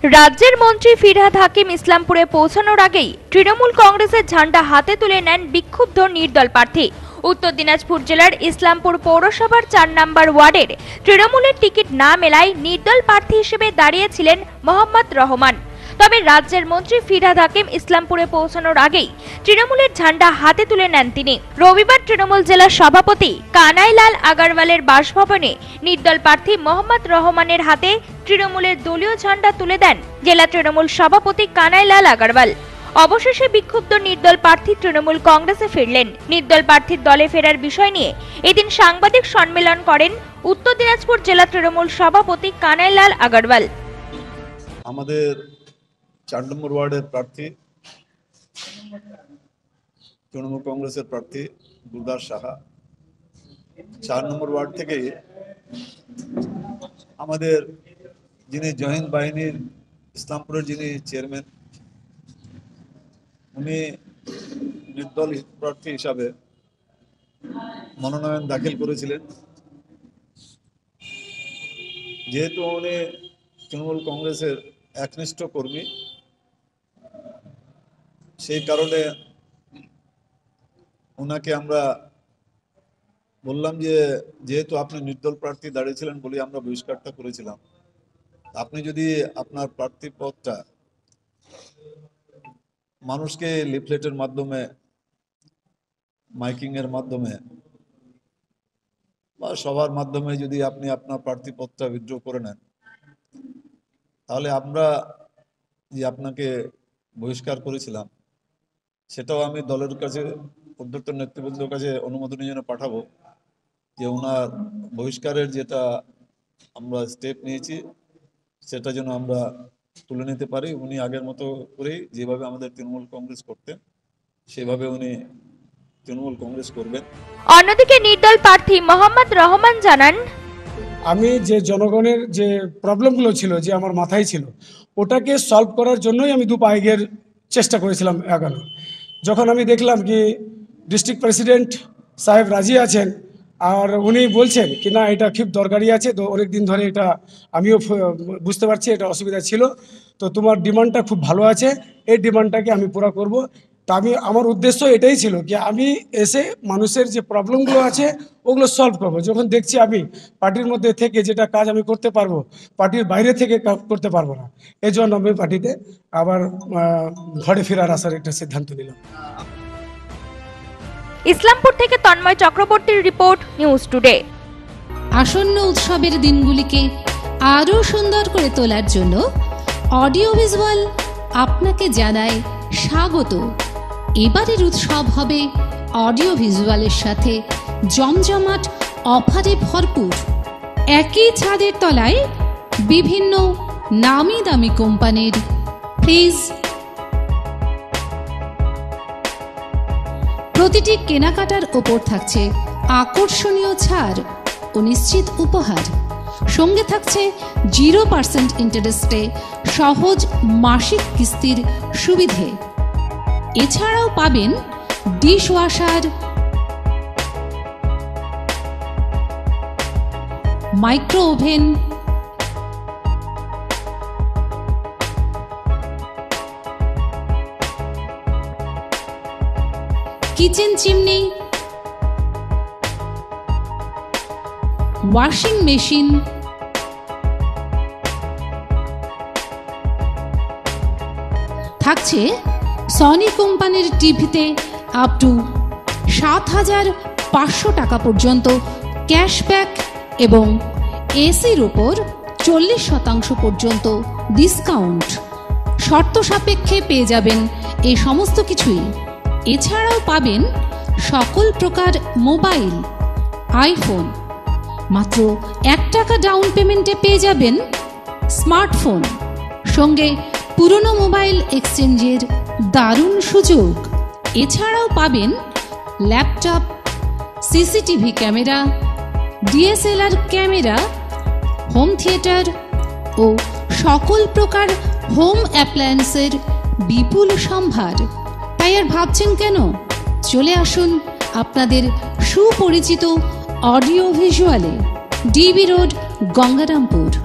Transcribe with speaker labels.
Speaker 1: রাজ্যের মন্ত্রী ফিরহাদ হাকিম ইসলামপুরে পৌঁছানোর আগেই তৃণমূল কংগ্রেসের ঝান্ডা হাতে তুলে নেন বিক্ষুব্ধ নির্দল প্রার্থী। উত্তর দিনাজপুর জেলার ইসলামপুর পৌরসভার ৪ নম্বর ওয়ার্ডের তৃণমূলের টিকিট না মেলায় নির্দল প্রার্থী হিসেবে দাঁড়িয়েছিলেন মোহাম্মদ রহমান। তবে রাজ্যের মন্ত্রী ফিরহাদ হাকিম ইসলামপুরে পৌঁছানোর আগেই তৃণমূলের ঝান্ডা হাতে তুলে নেন তিনি। রবিবার তৃণমূল জেলা সভাপতি কানাইলাল আগরওয়ালের বাসভবনে নির্দল প্রার্থী মোহাম্মদ রহমানের হাতে তৃণমূলের দলীয় ঝান্ডা তুলে দেন জেলা তৃণমূল সভাপতি কানাইলাল আগরওয়াল। অবশেষে বিক্ষুব্ধ নির্দল প্রার্থী তৃণমূল কংগ্রেসে ফিরলেন। নির্দল প্রার্থীর দলে ফেরার বিষয় নিয়ে এদিন সাংবাদিক সম্মেলন করেন উত্তর দিনাজপুর জেলা তৃণমূল সভাপতি কানাইলাল আগরওয়াল।
Speaker 2: আমাদের ৪ নম্বর ওয়ার্ডের প্রার্থী তৃণমূল কংগ্রেসের প্রার্থী গুরদাস সাহা ৪ নম্বর ওয়ার্ড থেকে আমাদের যিনি জহিন্দ বাহিনীর ইসলামপুরের যিনি চেয়ারম্যান, উনি নির্দল প্রার্থী হিসাবে মনোনয়ন দাখিল করেছিলেন। যেহেতু উনি তৃণমূল কংগ্রেসের একনিষ্ঠ কর্মী, সেই কারণে ওনাকে আমরা বললাম যে যেহেতু আপনি নির্দল প্রার্থী দাঁড়িয়েছিলেন বলে আমরা বহিষ্কারটা করেছিলাম, আপনি যদি আপনার প্রার্থী পদটা মানুষকে লিফলেটের মাধ্যমে, মাইকিং এর মাধ্যমে বা সবার মাধ্যমে যদি আপনি আপনার প্রার্থী পদটা উইথড্র করে নেন, তাহলে আমরা যে আপনাকে বহিষ্কার করেছিলাম সেটাও আমি দলের কাছে, উদ্যোক্তা নেতৃবৃন্দের কাছে অনুমোদনের জন্য পাঠাবো যে ওনার বহিষ্কারের যেটা আমরা স্টেপ নিয়েছি সেটা যেন আমরা তুলে নিতে পারি। উনি আগের মতো করেই যেভাবে আমাদের তৃণমূল কংগ্রেস করতেন সেভাবে উনি তৃণমূল কংগ্রেস করবেন।
Speaker 1: অন্যদিকে নির্দল প্রার্থী মোহাম্মদ রহমান জানান,
Speaker 3: আমি যে জনগণের যে প্রবলেমগুলো ছিল, যে আমার মাথায় ছিল, ওটাকে সলভ করার জন্যই আমি 2 পা এগিয়ে চেষ্টা করেছিলাম এগানো। যখন আমি দেখলাম কি ডিস্ট্রিক্ট প্রেসিডেন্ট সাহেব রাজি আছেন আর উনি বলছেন কি না এটা খুব দরকারি আছে, তো অনেক দিন ধরে এটা আমিও বুঝতে পারছি এটা অসুবিধা ছিল, তো তোমার ডিমান্ডটা খুব ভালো আছে, এই ডিমান্ডটাকে আমি পুরো করব। তা আমার উদ্দেশ্য এটাই ছিল কি আমি এসে মানুষের যে প্রবলেমগুলো আছে ওগুলো সলভ করবো। যখন দেখছি আমি পার্টির মধ্যে থেকে যেটা কাজ আমি করতে পারবো, পার্টির বাইরে থেকে করতে পারবো না, এই জন্য আমি পার্টিতে আবার ঘরে ফেরার আসার একটা সিদ্ধান্ত নিলাম।
Speaker 1: ইসলামপুর থেকে তন্ময় চক্রবর্তীর রিপোর্ট, নিউজ টুডে।
Speaker 4: আসন্ন উৎসবের দিনগুলিকে আরও সুন্দর করে তোলার জন্য অডিও ভিজুয়াল আপনাকে জানায় স্বাগত। এবারের উৎসব হবে অডিও ভিজুয়ালের সাথে জমজমাট অফারে ভরপুর। একই ছাদের তলায় বিভিন্ন নামি দামি কোম্পানির ফ্রিজ, প্রতিটি কেনাকাটার ওপর থাকছে আকর্ষণীয় ছাড় ও নিশ্চিত উপহার। সঙ্গে থাকছে 0% ইন্টারেস্টে সহজ মাসিক কিস্তির সুবিধে। এছাড়াও পাবেন dish washer, micro oven, kitchen chimney, washing machine, থাকছে সনি কোম্পানির টিভিতে আপ টু ৭,৫০০ টাকা পর্যন্ত ক্যাশব্যাক এবং এসির উপর 40% পর্যন্ত ডিসকাউন্ট। শর্ত সাপেক্ষে পেয়ে যাবেন এই সমস্ত কিছুই। এছাড়াও পাবেন সকল প্রকার মোবাইল, আইফোন, মাত্র 1 টাকা ডাউন পেমেন্টে পেয়ে যাবেন স্মার্টফোন, সঙ্গে পুরনো মোবাইল এক্সচেঞ্জের দারুণ সুযোগ। এছাড়াও পাবেন laptop, CCTV camera, DSLR camera, home theatre ও সকল প্রকার হোম অ্যাপ্লায়েন্সের বিপুল সম্ভার। তাই আর ভাবছেন কেন? চলে আসুন আপনাদের সুপরিচিত অডিও ভিজুয়ালে, ডিবি রোড, গঙ্গারামপুর।